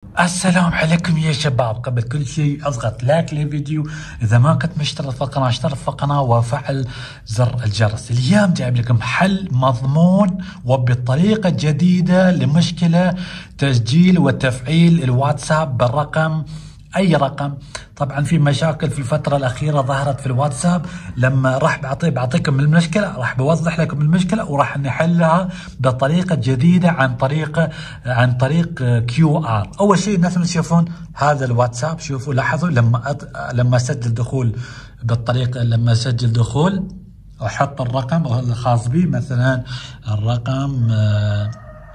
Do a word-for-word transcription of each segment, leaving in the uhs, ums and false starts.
السلام عليكم يا شباب. قبل كل شيء اضغط لايك للفيديو، اذا ما كنت مشترك في القناه اشترك في القناه وفعل زر الجرس. اليوم جايب لكم حل مضمون وبطريقه جديده لمشكله تسجيل وتفعيل الواتساب بالرقم، اي رقم. طبعا في مشاكل في الفتره الاخيره ظهرت في الواتساب، لما راح بعطي بعطيكم المشكله، راح بوضح لكم المشكله وراح نحلها بطريقه جديده عن طريقه عن طريق كيو ار. اول شيء مثل ما تشوفون هذا الواتساب، شوفوا لاحظوا لما أط... لما اسجل دخول بالطريقه، لما اسجل دخول احط الرقم الخاص بي، مثلا الرقم آه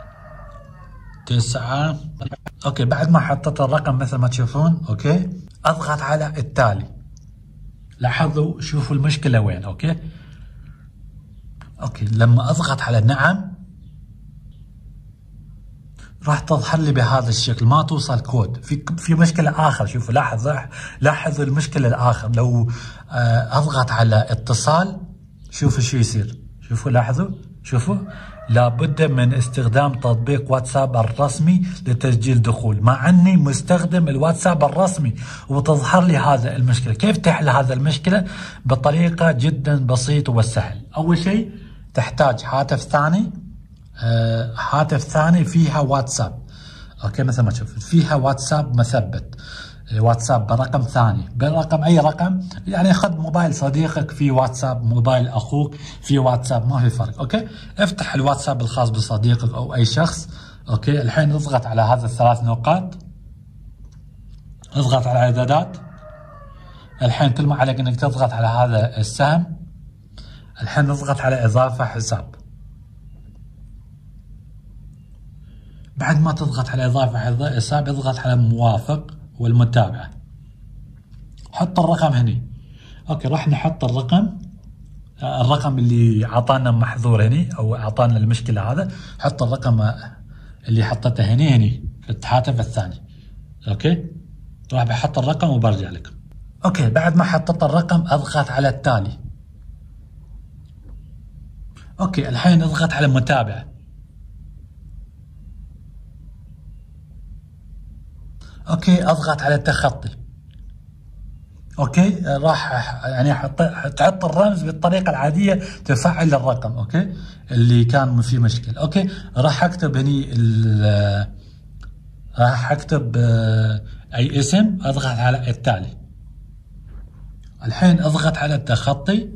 تسعة. اوكي، بعد ما حطيت الرقم مثل ما تشوفون، اوكي اضغط على التالي. لاحظوا شوفوا المشكلة وين. اوكي اوكي لما اضغط على نعم راح تظهر لي بهذا الشكل، ما توصل كود. في في مشكلة اخر، شوفوا لاحظ لاحظوا المشكلة الاخر. لو اضغط على اتصال شوفوا شو يصير، شوفوا لاحظوا شوفوا لابد من استخدام تطبيق واتساب الرسمي لتسجيل دخول، مع اني مستخدم الواتساب الرسمي وتظهر لي هذا المشكله. كيف تحل هذا المشكله؟ بطريقه جدا بسيطه وسهل. اول شيء تحتاج هاتف ثاني، آه هاتف ثاني فيها واتساب. اوكي مثل ما تشوف فيها واتساب مثبت، واتساب برقم ثاني، برقم اي رقم، يعني خذ موبايل صديقك في واتساب، موبايل اخوك في واتساب، ما في فرق. اوكي افتح الواتساب الخاص بصديقك او اي شخص. اوكي الحين اضغط على هذا الثلاث نقاط، اضغط على الاعدادات. الحين كل ما عليك انك تضغط على هذا السهم. الحين اضغط على اضافه حساب. بعد ما تضغط على اضافه حساب اضغط على موافق والمتابعة، حط الرقم هني. اوكي راح نحط الرقم الرقم اللي عطانا محظور هني او عطانا المشكلة هذا. حط الرقم اللي حطيته هني هني في الهاتف الثاني. اوكي راح بحط الرقم وبرجع لكم. اوكي بعد ما حطيت الرقم اضغط على التالي. اوكي الحين اضغط على متابعة. اوكي اضغط على التخطي. اوكي راح يعني حط تحط الرمز بالطريقه العاديه تفعل الرقم. اوكي اللي كان فيه مشكله. اوكي راح اكتب هني راح اكتب اي اسم، اضغط على التالي. الحين اضغط على التخطي.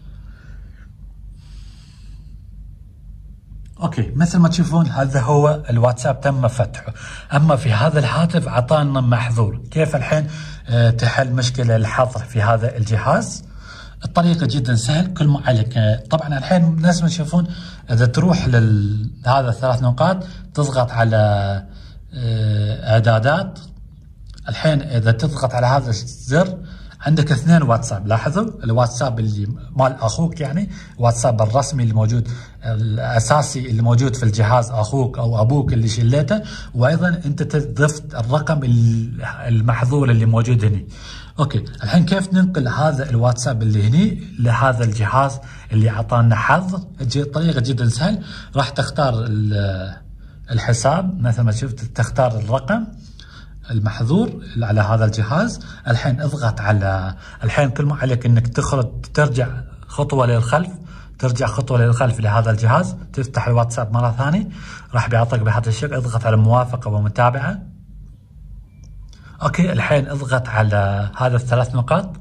اوكي مثل ما تشوفون هذا هو الواتساب تم فتحه. اما في هذا الهاتف عطانا محظور. كيف الحين أه تحل مشكله الحظر في هذا الجهاز؟ الطريقه جدا سهل. كل ما عليك أه طبعا الحين نفس ما تشوفون، اذا تروح لهذا الثلاث نقاط تضغط على أه اعدادات. الحين اذا تضغط على هذا الزر عندك اثنين واتساب. لاحظوا الواتساب اللي مال اخوك، يعني واتساب الرسمي اللي موجود الاساسي اللي موجود في الجهاز اخوك او ابوك اللي شليته، وايضا انت ضفت الرقم المحظور اللي موجود هنا. اوكي الحين كيف ننقل هذا الواتساب اللي هني لهذا الجهاز اللي اعطانا حظ؟ طريقه جدا سهل. راح تختار الحساب مثل ما شفت، تختار الرقم المحظور على هذا الجهاز. الحين اضغط على الحين كل ما عليك انك تخرج ترجع خطوه للخلف، ترجع خطوه للخلف لهذا الجهاز، تفتح الواتساب مره ثانيه، راح بيعطيك بهذا الشكل. اضغط على موافقه ومتابعه. اوكي الحين اضغط على هذا الثلاث نقاط،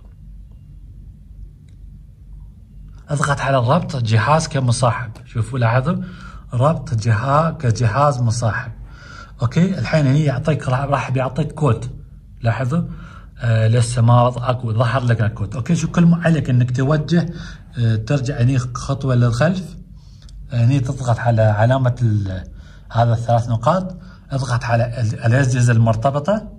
اضغط على ربط جهاز كمصاحب. شوفوا لاحظوا ربط جهاز كجهاز مصاحب. اوكي الحين هني يعطيك راح بيعطيك كود. لاحظوا آه لسه ما اكو ظهر لك الكود. اوكي شو كل ما عليك انك توجه آه ترجع هني خطوه للخلف. هني آه تضغط على علامه هذا الثلاث نقاط، اضغط على الاجهزه المرتبطه.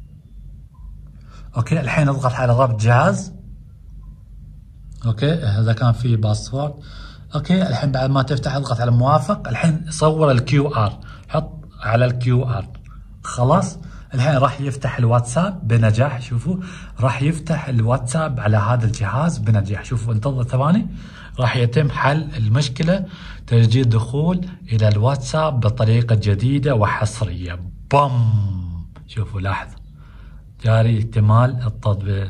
اوكي الحين اضغط على ربط جهاز. اوكي هذا كان فيه باسورد. اوكي الحين بعد ما تفتح اضغط على موافق. الحين صور الكيو ار، حط على الكيو ار. خلاص الحين راح يفتح الواتساب بنجاح. شوفوا راح يفتح الواتساب على هذا الجهاز بنجاح. شوفوا انتظر ثواني، راح يتم حل المشكلة، تسجيل دخول إلى الواتساب بطريقة جديدة وحصرية. بام. شوفوا لاحظوا جاري اكتمال التطبيق.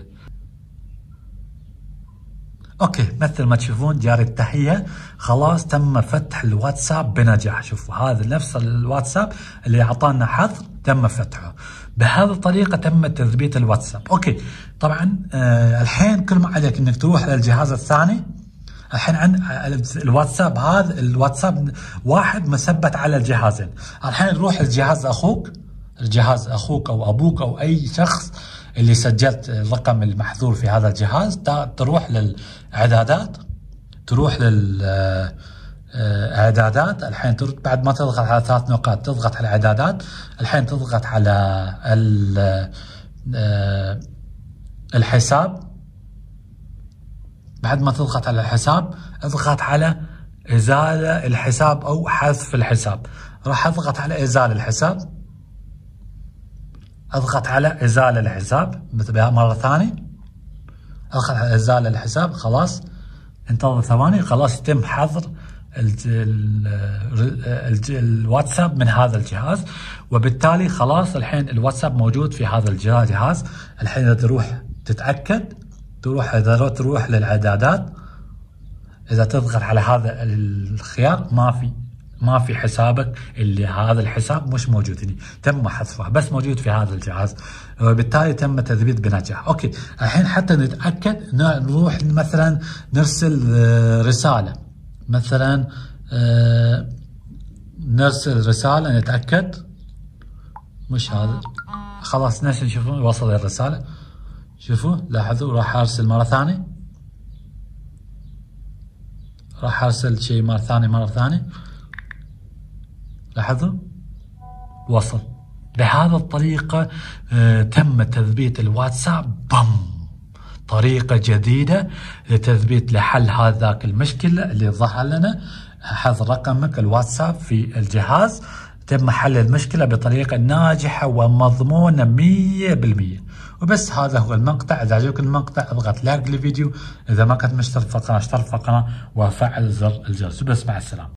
اوكي مثل ما تشوفون جاري التحية خلاص تم فتح الواتساب بنجاح. شوفوا هذا نفس الواتساب اللي اعطانا حظر تم فتحه. بهذه الطريقة تم تثبيت الواتساب. اوكي طبعا آه الحين كل ما عليك انك تروح للجهاز الثاني. الحين عن الواتساب هذا الواتساب واحد مثبت على الجهازين. الحين نروح لجهاز اخوك، الجهاز اخوك او ابوك او اي شخص اللي سجلت الرقم المحظور في هذا الجهاز، تروح للاعدادات، تروح للاعدادات. الحين بعد ما تضغط على ثلاث نقاط تضغط على الاعدادات. الحين تضغط على الحساب. بعد ما تضغط على الحساب اضغط على ازالة الحساب او حذف الحساب. راح اضغط على ازالة الحساب، اضغط على ازالة الحساب مرة ثانية، اضغط على ازالة الحساب. خلاص انتظر ثواني، خلاص يتم حظر الواتساب من هذا الجهاز، وبالتالي خلاص الحين الواتساب موجود في هذا الجهاز. الحين اذا تروح تتأكد، تروح اذا تروح للاعدادات، اذا تضغط على هذا الخيار ما في ما في حسابك، اللي هذا الحساب مش موجود هنا، تم حذفه بس موجود في هذا الجهاز، وبالتالي تم تثبيت بنجاح. اوكي الحين حتى نتاكد نروح مثلا نرسل رساله، مثلا نرسل رساله نتاكد مش هذا. خلاص نرسل، شوفوا وصل الرساله، شوفوا لاحظوا راح ارسل مره ثانيه، راح ارسل شيء مره ثانيه مره ثانيه لاحظوا وصل. بهذه الطريقة آه تم تثبيت الواتساب. بم طريقة جديدة لتثبيت لحل هذاك المشكلة اللي ظهر لنا، حظر رقمك الواتساب في الجهاز. تم حل المشكلة بطريقة ناجحة ومضمونة مية بالمية. وبس هذا هو المقطع. إذا عجبك المقطع اضغط لايك للفيديو، إذا ما كنت مشترك في القناة اشترك في القناة وفعل زر الجرس. وبس مع السلامة.